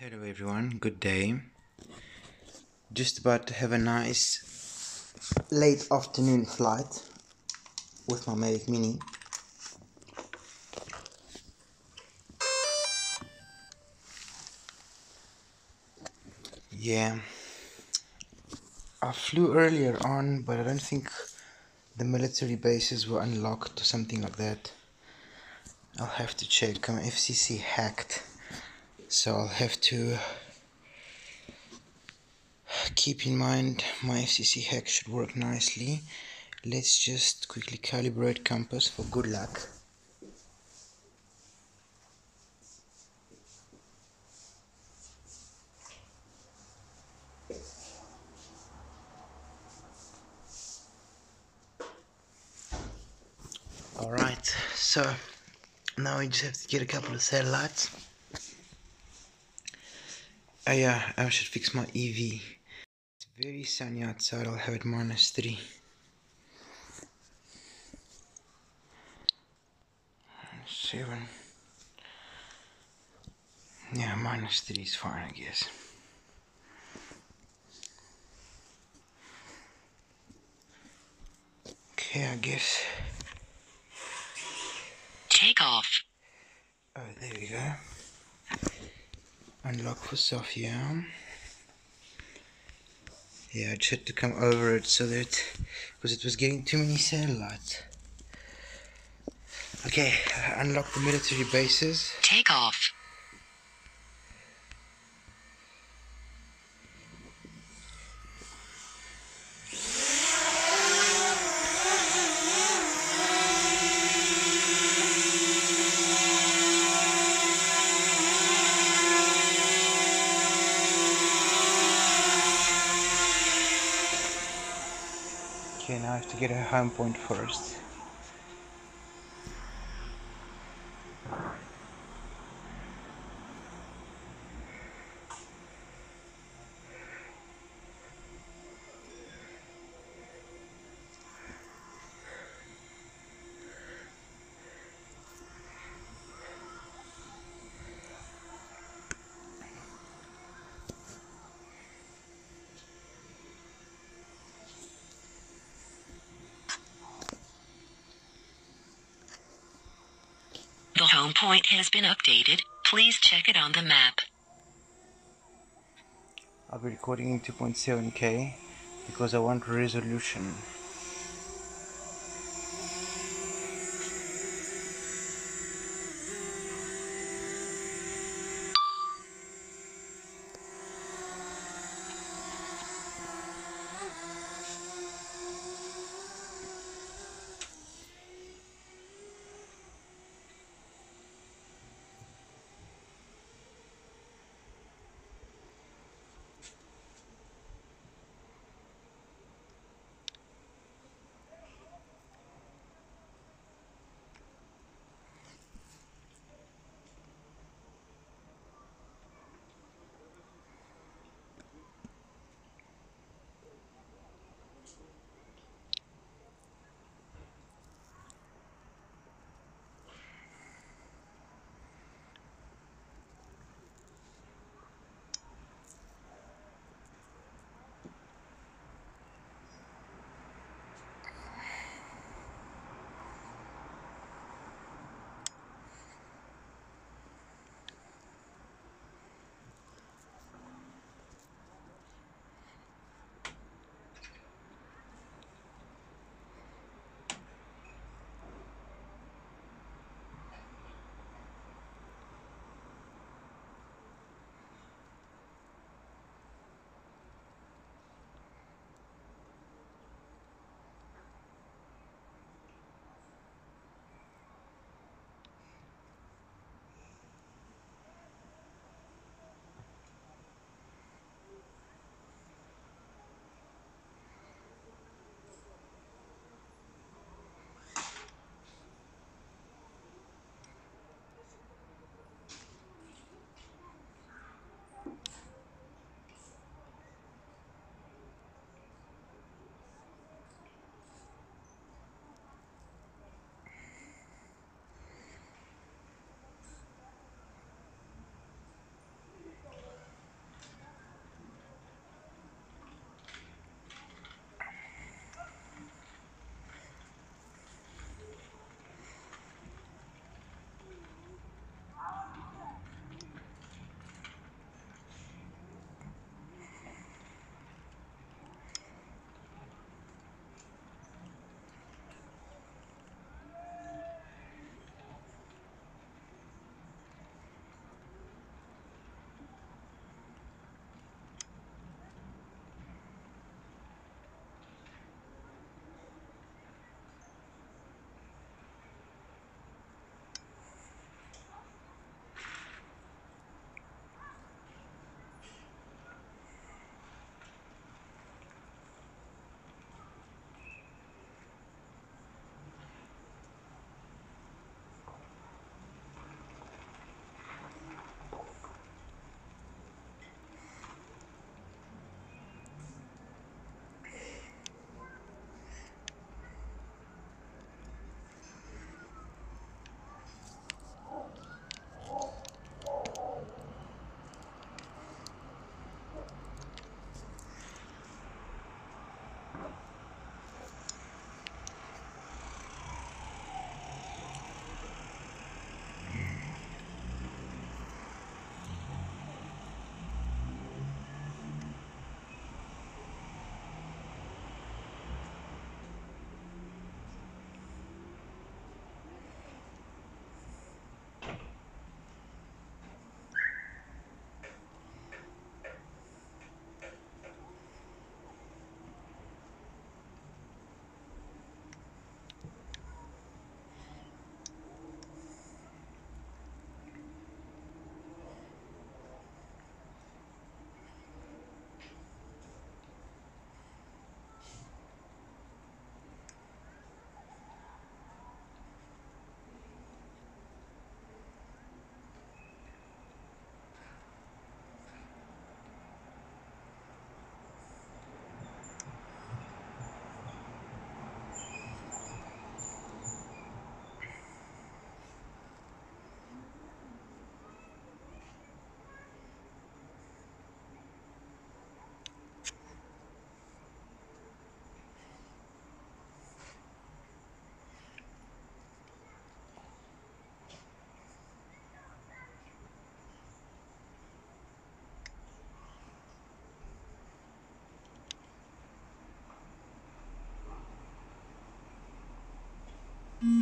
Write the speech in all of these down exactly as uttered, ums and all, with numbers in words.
Hello everyone, good day. Just about to have a nice late afternoon flight with my Mavic Mini. Yeah, I flew earlier on, but I don't think the military bases were unlocked or something like that. I'll have to check. My F C C hacked, so I'll have to keep in mind my F C C hack should work nicely. Let's just quickly calibrate compass for good luck. Alright, so now we just have to get a couple of satellites. Oh yeah, I should fix my E V. It's very sunny outside, I'll have it minus three. Seven. Yeah, minus three is fine, I guess. Okay, I guess. Take off. Oh, there we go. Unlock for Sofia. Yeah, I just had to come over it so that, because it was getting too many satellites. Okay, unlock the military bases. Take off. Okay, now I have to get a home point first. The home point has been updated. Please check it on the map. I'll be recording in two point seven K because I want resolution.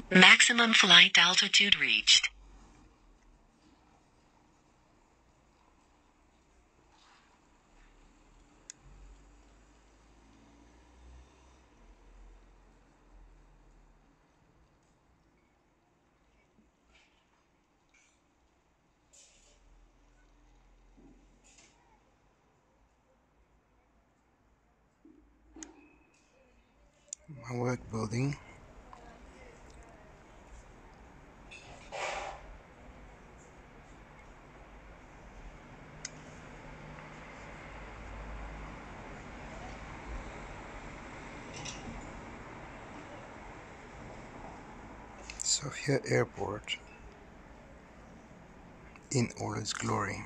Maximum flight altitude reached. My work building. Sofia Airport in all its glory.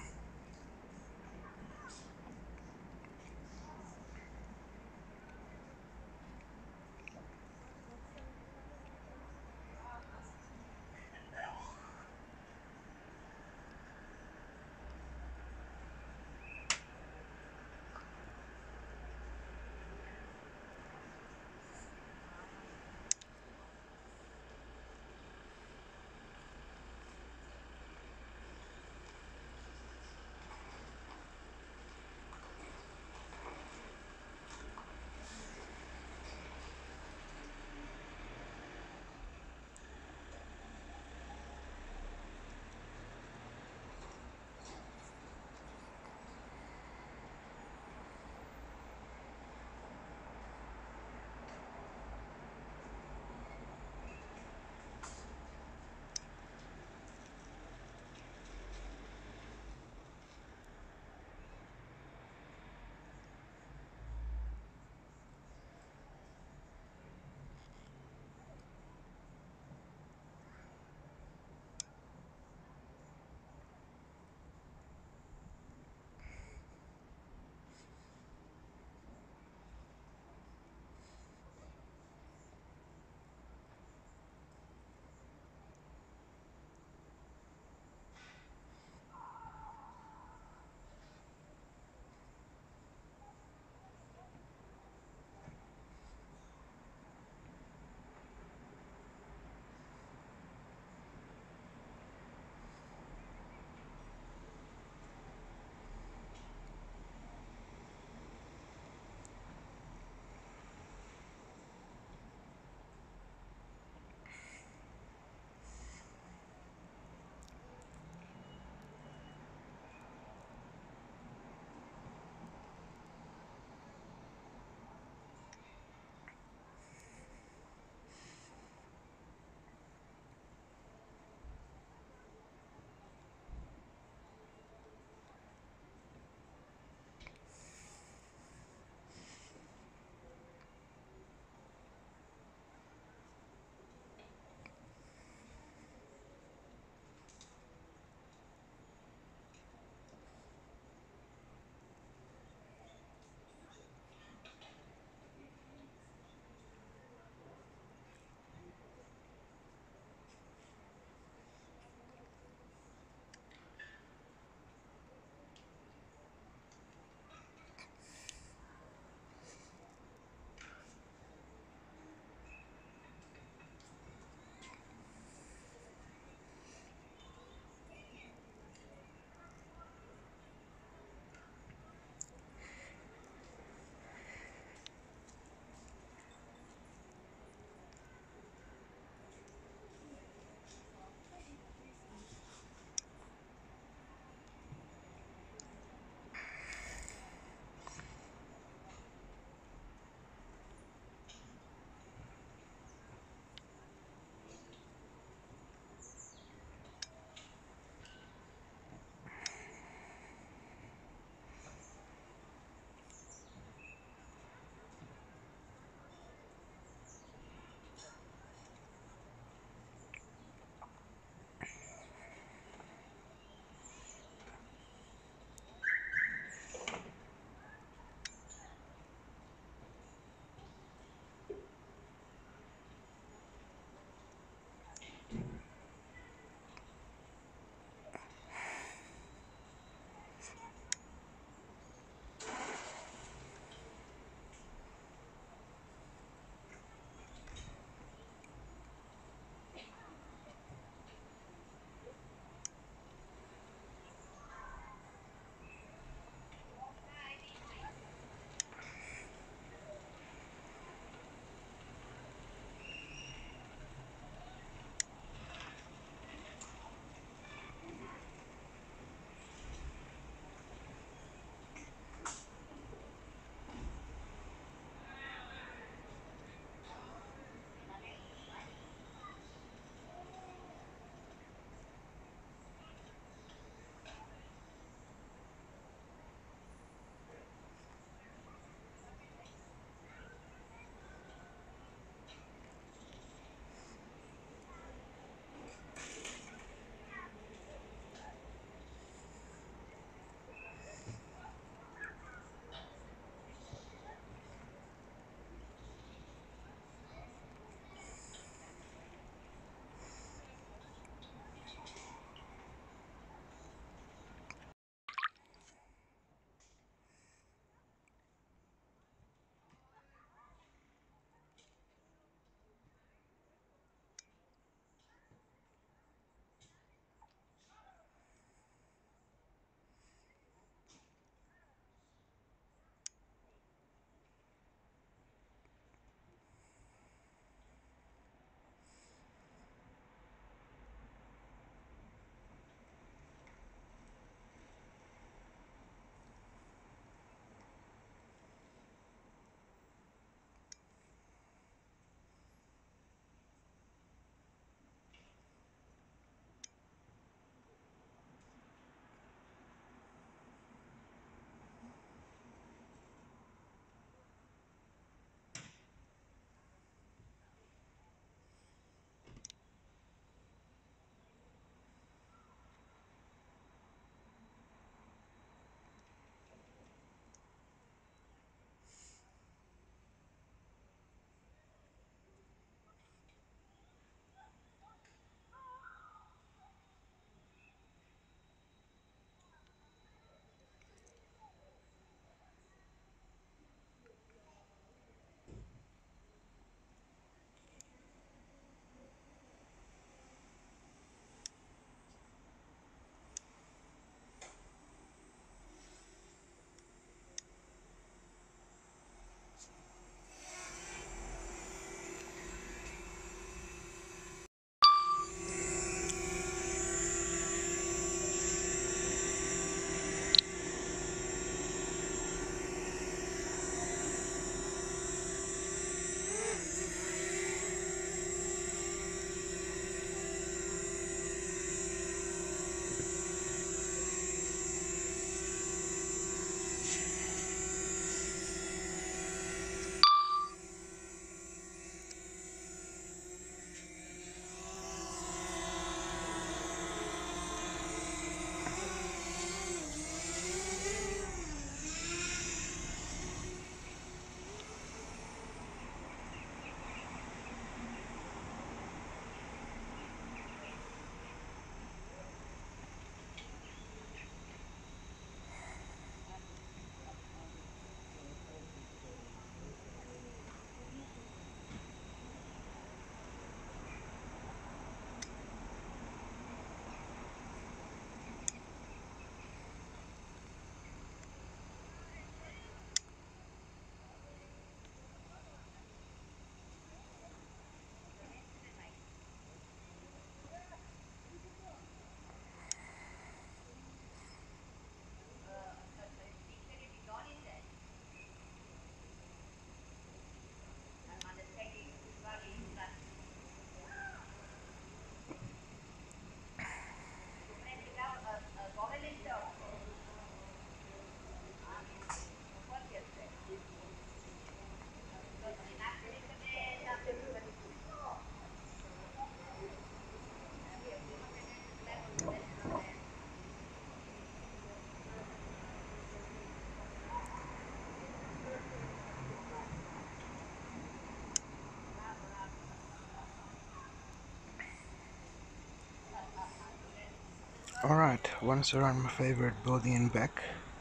Alright, once around my favorite body and back.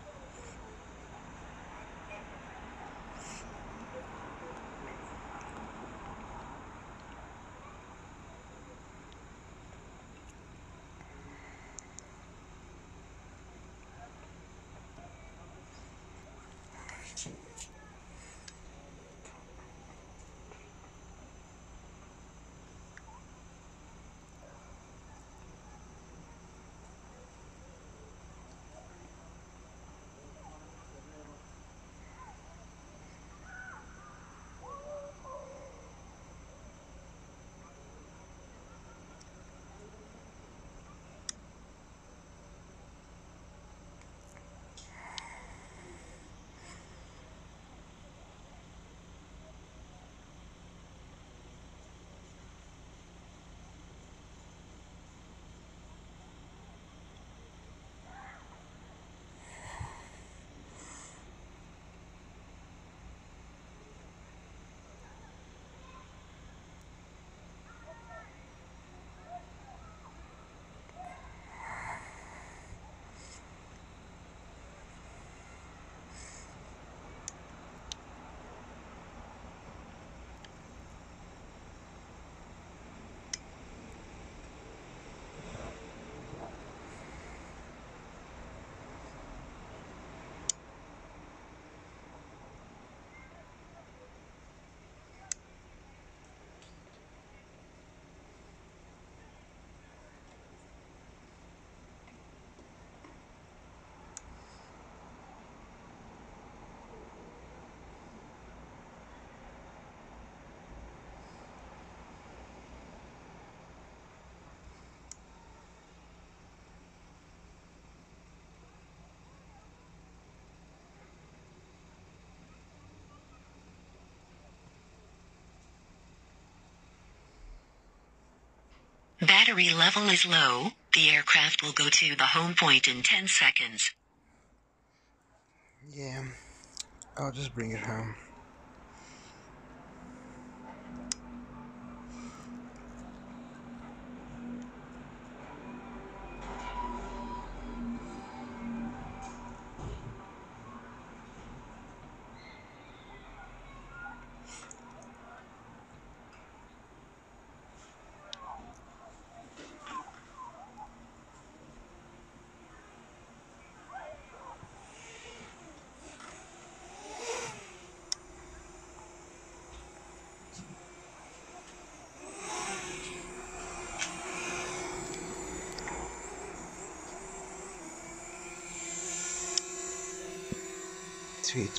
Battery level is low. The aircraft will go to the home point in ten seconds. Yeah, I'll just bring it home. Sweet.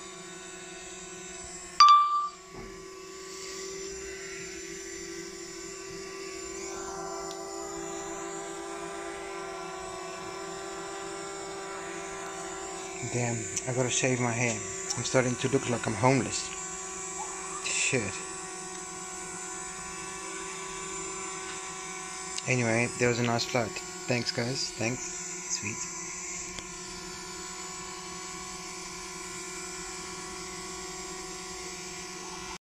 Damn, I gotta shave my hair. I'm starting to look like I'm homeless. Shit. Anyway, there was a nice flight. Thanks, guys. Thanks. Sweet.